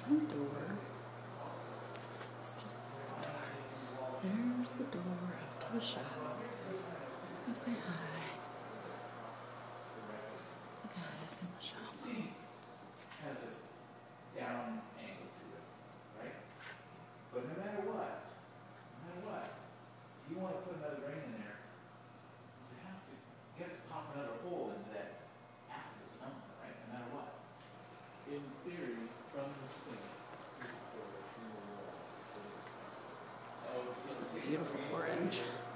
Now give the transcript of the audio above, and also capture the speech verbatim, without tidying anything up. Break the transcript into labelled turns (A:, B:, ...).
A: front door. It's just the front door. There's the door up to the shop. Let's go say hi. The guys in the shop.
B: Has a down angle to it, right? But no matter what, no matter what, if you want to put another drain in there, you have to, you have to pop another hole into that axis somewhere, right? No matter what. In theory, from the sink,
A: Beautiful orange.